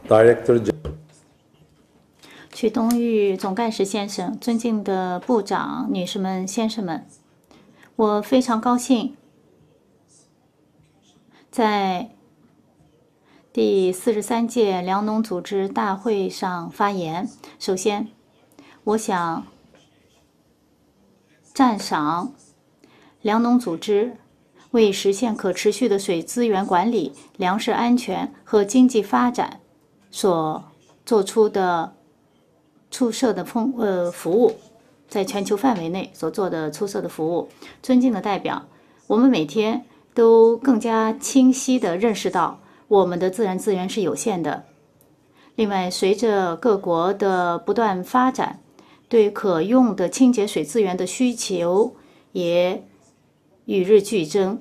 Director General. 曲东玉总干事先生，尊敬的部长、女士们、先生们，我非常高兴在第43届粮农组织大会上发言。首先，我想赞赏粮农组织为实现可持续的水资源管理、粮食安全和经济发展所做出的出色的服务，在全球范围内所做的出色的服务。尊敬的代表，我们每天都更加清晰地认识到我们的自然资源是有限的。另外，随着各国的不断发展，对可用的清洁水资源的需求也与日俱增。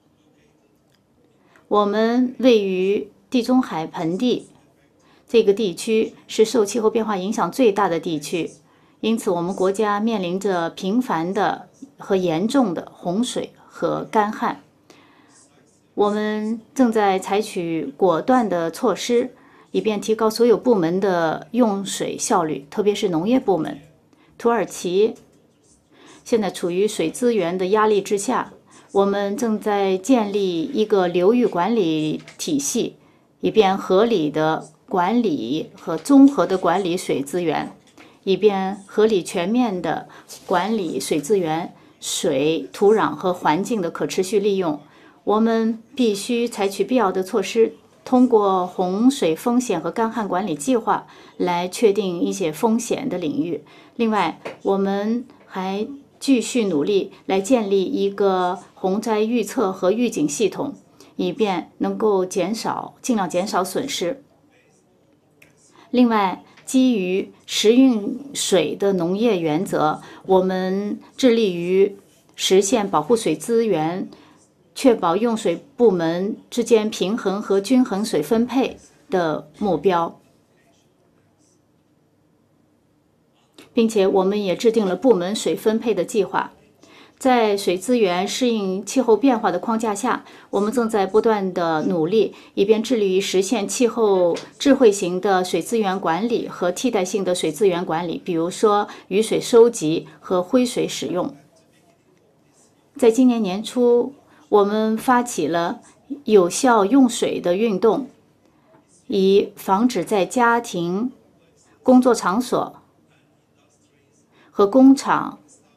我们位于地中海盆地，这个地区是受气候变化影响最大的地区，因此我们国家面临着频繁的和严重的洪水和干旱。我们正在采取果断的措施，以便提高所有部门的用水效率，特别是农业部门。土耳其现在处于水资源的压力之下，我们正在建立一个流域管理体系，以便合理的管理和综合的管理水资源，以便合理全面的管理水资源、水、土壤和环境的可持续利用。我们必须采取必要的措施，通过洪水风险和干旱管理计划来确定一些风险的领域。另外，我们还继续努力来建立一个洪灾预测和预警系统，以便能够尽量减少损失。另外，基于时运水的农业原则，我们致力于实现保护水资源，确保用水部门之间平衡和均衡水分配的目标，并且我们也制定了部门水分配的计划。在水资源适应气候变化的框架下，我们正在不断的努力，以便致力于实现气候智慧型的水资源管理和替代性的水资源管理，比如说雨水收集和灰水使用。在今年年初，我们发起了有效用水的运动，以防止在家庭、工作场所和工厂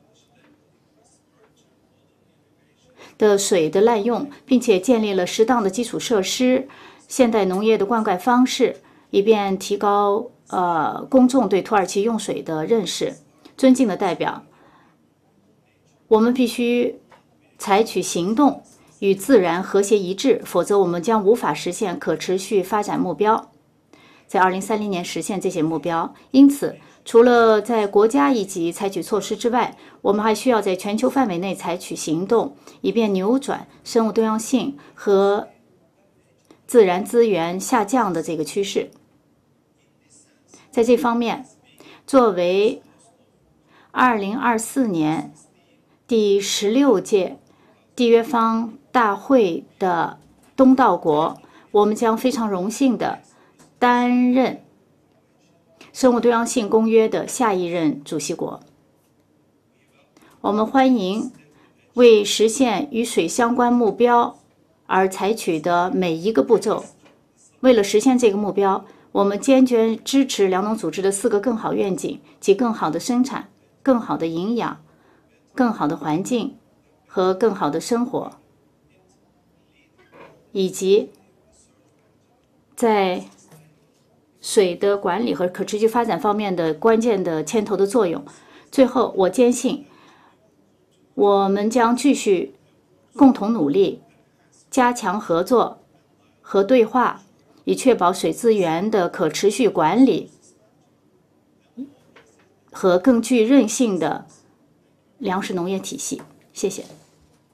的水的滥用，并且建立了适当的基础设施、现代农业的灌溉方式，以便提高公众对土耳其用水的认识。尊敬的代表，我们必须采取行动与自然和谐一致，否则我们将无法实现可持续发展目标，在2030年实现这些目标。因此，除了在国家一级采取措施之外，我们还需要在全球范围内采取行动，以便扭转生物多样性和自然资源下降的这个趋势。在这方面，作为2024年第16届缔约方大会的东道国，我们将非常荣幸地担任生物多样性公约的下一任主席国。我们欢迎为实现与水相关目标而采取的每一个步骤。为了实现这个目标，我们坚决支持粮农组织的4个更好愿景，即更好的生产、更好的营养、更好的环境和更好的生活，以及在水的管理和可持续发展方面的关键的牵头的作用。最后，我坚信我们将继续共同努力，加强合作和对话，以确保水资源的可持续管理和更具韧性的粮食农业体系。谢谢。